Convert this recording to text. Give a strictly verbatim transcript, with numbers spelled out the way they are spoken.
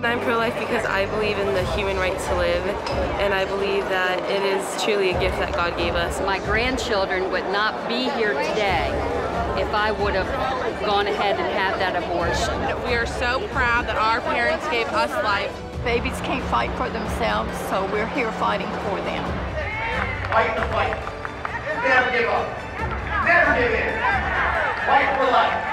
I'm pro-life because I believe in the human right to live, and I believe that it is truly a gift that God gave us. My grandchildren would not be here today if I would have gone ahead and had that abortion. We are so proud that our parents gave us life. Babies can't fight for themselves, so we're here fighting for them. Fight the fight. Never give up. Never give in. Fight for life.